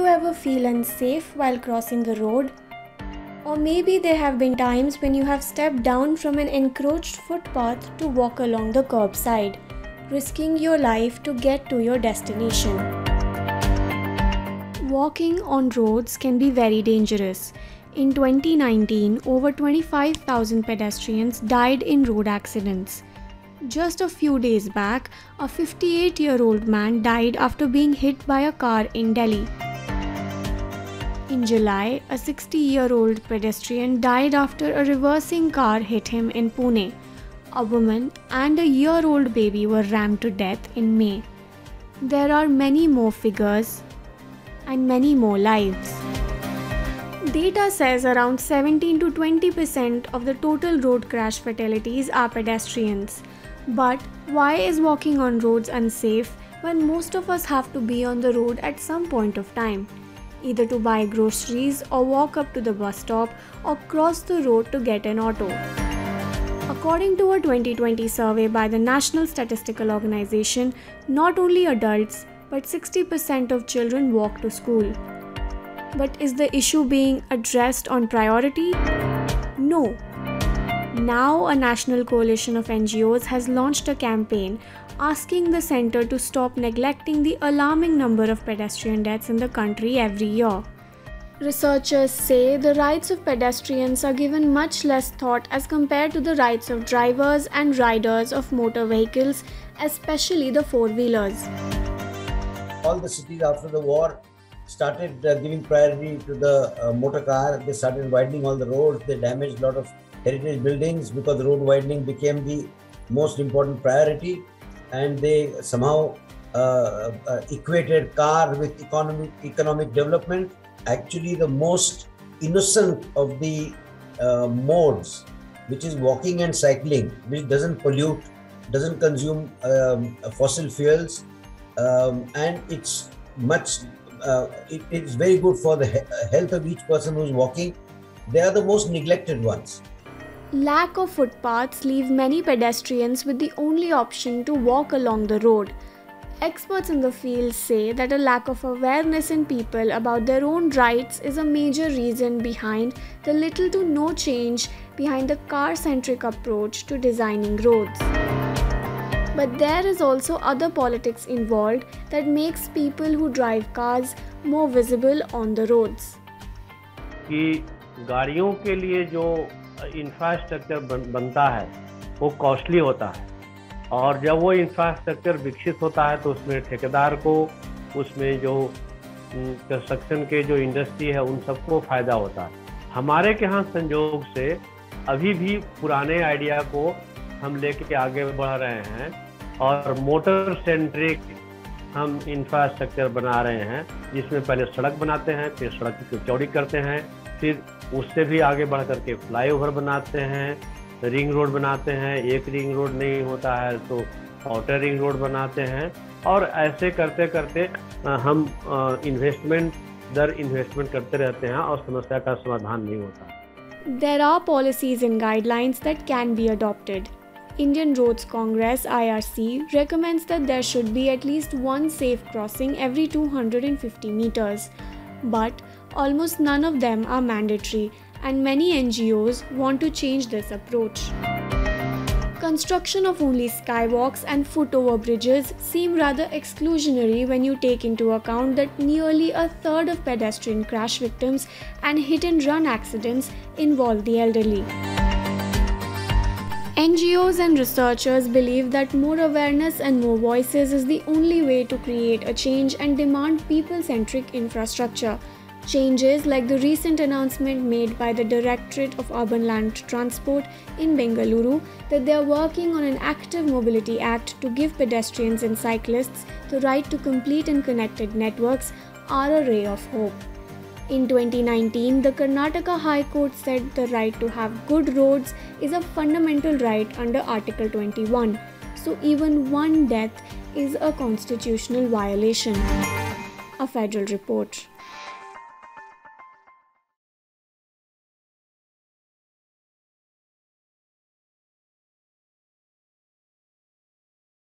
you ever feel unsafe while crossing the road? Or maybe there have been times when you have stepped down from an encroached footpath to walk along the curbside, risking your life to get to your destination. Walking on roads can be very dangerous. In 2019, over 25,000 pedestrians died in road accidents. Just a few days back, a 58-year-old man died after being hit by a car in Delhi. In July, a 60-year-old pedestrian died after a reversing car hit him in Pune. A woman and a year-old baby were rammed to death in May. There are many more figures and many more lives. Data says around 17 to 20% of the total road crash fatalities are pedestrians. But why is walking on roads unsafe when most of us have to be on the road at some point of time, either to buy groceries or walk up to the bus stop or cross the road to get an auto? According to a 2020 survey by the National Statistical Organization, not only adults but 60% of children walk to school. But is the issue being addressed on priority? No. Now, a national coalition of NGOs has launched a campaign asking the centre to stop neglecting the alarming number of pedestrian deaths in the country every year. Researchers say the rights of pedestrians are given much less thought as compared to the rights of drivers and riders of motor vehicles, especially the four-wheelers. All the cities after the war started giving priority to the motor car. They started widening all the roads. They damaged a lot of heritage buildings because the road widening became the most important priority, and they somehow equated car with economic development. Actually, the most innocent of the modes, which is walking and cycling, which doesn't pollute, doesn't consume fossil fuels, and it's much it's very good for the health of each person who's walking. They are the most neglected ones. Lack of footpaths leave many pedestrians with the only option to walk along the road. Experts in the field say that a lack of awareness in people about their own rights is a major reason behind the little to no change behind the car-centric approach to designing roads. But there is also other politics involved that makes people who drive cars more visible on the roads. कि गाड़ियों के लिए जो infrastructure बनता है वो costly होता है, और जब वो इंफ्रास्ट्रक्चर विकसित होता है तो उसमें ठेकेदार को, उसमें जो कंस्ट्रक्शन के जो इंडस्ट्री है उन सबको फ़ायदा होता है। हमारे के यहाँ संयोग से अभी भी पुराने आइडिया को हम लेके आगे बढ़ रहे हैं और मोटर सेंट्रिक हम इंफ्रास्ट्रक्चर बना रहे हैं, जिसमें पहले सड़क बनाते हैं, फिर सड़क की चौड़ी करते हैं, फिर उससे भी आगे बढ़ करके फ्लाईओवर बनाते हैं, रिंग रोड बनाते हैं, एक रिंग रोड नहीं होता है तो आउटर रिंग रोड बनाते हैं, और ऐसे करते करते हम इन्वेस्टमेंट करते रहते हैं और समस्या का समाधान नहीं होता। There are policies and guidelines that can be adopted. Indian Roads Congress (IRC) recommends that there should be at least one safe crossing every 250 meters. But almost none of them are mandatory, and many NGOs want to change this approach. Construction of only skywalks and foot-over bridges seem rather exclusionary when you take into account that nearly a third of pedestrian crash victims and hit-and-run accidents involve the elderly. NGOs and researchers believe that more awareness and more voices is the only way to create a change and demand people-centric infrastructure. Changes like the recent announcement made by the Directorate of Urban Land Transport in Bengaluru that they are working on an active mobility act to give pedestrians and cyclists the right to complete and connected networks are a ray of hope. In 2019, the Karnataka High Court said the right to have good roads is a fundamental right under Article 21. So even one death is a constitutional violation. A federal report.